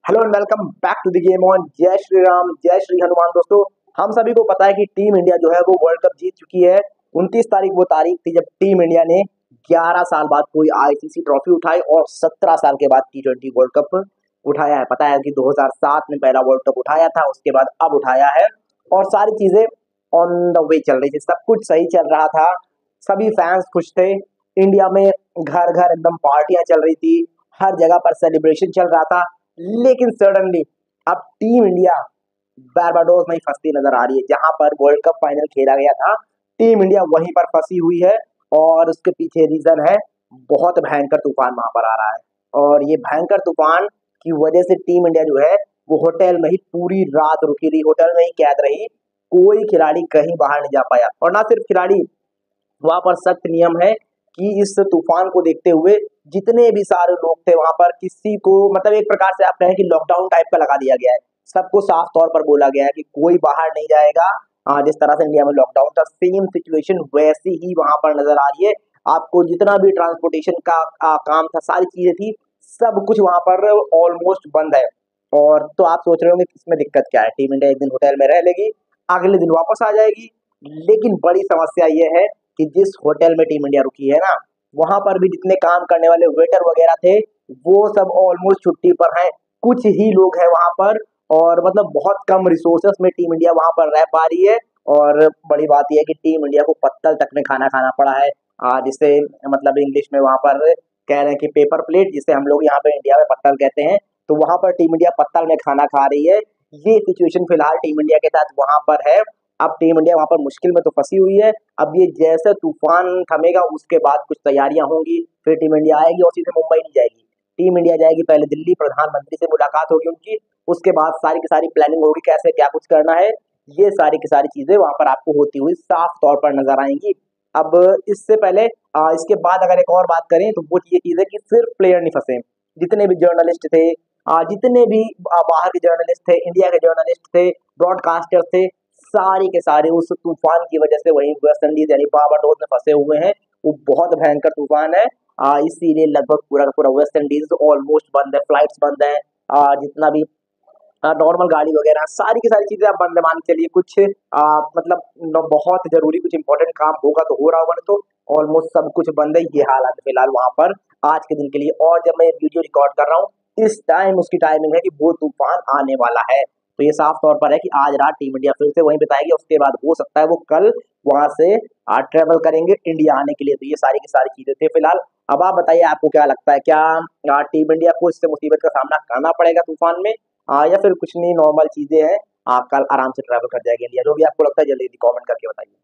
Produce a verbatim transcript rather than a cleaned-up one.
Hello and welcome back to the game on. जय श्री राम, जय श्री हनुमान। दोस्तों, हम सभी को पता है कि टीम इंडिया जो है वो वर्ल्ड कप जीत चुकी है। उनतीस तारीख वो तारीख थी जब टीम इंडिया ने ग्यारह साल बाद कोई आईसीसी ट्रॉफी उठाई और सत्रह साल के बाद टी ट्वेंटी वर्ल्ड कप उठाया है। पता है कि दो हज़ार सात में पहला वर्ल्ड कप उठाया था, उसके बाद अब उठाया है और सारी चीजें ऑन द वे चल रही थी, सब कुछ सही चल रहा था, सभी फैंस खुश थे। इंडिया में घर घर एकदम पार्टियां चल रही थी, हर जगह पर सेलिब्रेशन चल रहा था। लेकिन सडनली अब टीम इंडिया बारबाडोस में ही फंसती नजर आ रही है। जहां पर वर्ल्ड कप फाइनल खेला गया था, टीम इंडिया वहीं पर फंसी हुई है और उसके पीछे रीजन है बहुत भयंकर तूफान वहां पर आ रहा है। और ये भयंकर तूफान की वजह से टीम इंडिया जो है वो होटल में ही पूरी रात रुकी रही, होटल में ही कैद रही। कोई खिलाड़ी कहीं बाहर नहीं जा पाया और ना सिर्फ खिलाड़ी, वहां पर सख्त नियम है कि इस तूफान को देखते हुए जितने भी सारे लोग थे वहां पर, किसी को मतलब एक प्रकार से आप कहें कि लॉकडाउन टाइप का लगा दिया गया है। सबको साफ तौर पर बोला गया है कि कोई बाहर नहीं जाएगा। आ, जिस तरह से इंडिया में लॉकडाउन था, सेम सिचुएशन वैसी ही वहां पर नजर आ रही है। आपको जितना भी ट्रांसपोर्टेशन का आ, काम था, सारी चीजें थी, सब कुछ वहां पर ऑलमोस्ट बंद है। और तो आप सोच रहे होंगे कि इसमें दिक्कत क्या है, टीम इंडिया एक दिन होटल में रह लेगी, अगले दिन वापस आ जाएगी। लेकिन बड़ी समस्या यह है कि जिस होटल में टीम इंडिया रुकी है ना, वहां पर भी जितने काम करने वाले वेटर वगैरह थे वो सब ऑलमोस्ट छुट्टी पर हैं। कुछ ही लोग हैं वहां पर और मतलब बहुत कम रिसोर्सेस में टीम इंडिया वहां पर रह पा रही है। और बड़ी बात यह है कि टीम इंडिया को पत्तल तक में खाना खाना पड़ा है, आ, जिसे मतलब इंग्लिश में वहां पर कह रहे हैं कि पेपर प्लेट, जिसे हम लोग यहाँ पे इंडिया में पत्तल कहते हैं। तो वहां पर टीम इंडिया पत्तल में खाना खा रही है। ये सिचुएशन फिलहाल टीम इंडिया के साथ वहां पर है। अब टीम इंडिया वहां पर मुश्किल में तो फंसी हुई है। अब ये जैसे तूफान थमेगा उसके बाद कुछ तैयारियां होंगी, फिर टीम इंडिया आएगी और सीधे मुंबई नहीं जाएगी। टीम इंडिया जाएगी पहले दिल्ली, प्रधानमंत्री से मुलाकात होगी उनकी, उसके बाद सारी की सारी प्लानिंग होगी कैसे क्या कुछ करना है। ये सारी की सारी चीजें वहां पर आपको होती हुई साफ तौर पर नजर आएंगी। अब इससे पहले आ, इसके बाद अगर एक और बात करें तो वो ये चीज है कि सिर्फ प्लेयर नहीं फंसे, जितने भी जर्नलिस्ट थे, आ, जितने भी आ, बाहर के जर्नलिस्ट थे, इंडिया के जर्नलिस्ट थे, ब्रॉडकास्टर थे, सारे के सारे उस तूफान की वजह से वहीं वेस्ट इंडीज यानी बारबाडोस में फंसे हुए हैं। वो बहुत भयंकर तूफान है, आ, इसीलिए लगभग पूरा का पूरा वेस्ट इंडीज ऑलमोस्ट बंद है, फ्लाइट्स बंद है। आ, जितना भी नॉर्मल गाड़ी वगैरह सारी की सारी चीजें आप बंद है। मान के लिए कुछ आ, मतलब न, बहुत जरूरी कुछ इंपॉर्टेंट काम होगा तो हो रहा होगा, नहीं तो ऑलमोस्ट सब कुछ बंद है। ये हालात है फिलहाल वहां पर आज के दिन के लिए। और जब मैं वीडियो रिकॉर्ड कर रहा हूँ इस टाइम उसकी टाइमिंग है कि वो तूफान आने वाला है। तो ये साफ तौर पर है कि आज रात टीम इंडिया फिर से वहीं बिताएगी, उसके बाद हो सकता है वो कल वहां से ट्रेवल करेंगे इंडिया आने के लिए। तो ये सारी की सारी चीजें थे फिलहाल। अब आप बताइए, आपको क्या लगता है, क्या आ, टीम इंडिया को इससे मुसीबत का सामना करना पड़ेगा तूफान में, आ, या फिर कुछ नहीं, नॉर्मल चीजें हैं, आ, कल आराम से ट्रैवल कर जाएगी इंडिया? जो भी आपको लगता है जल्दी कमेंट करके बताइए।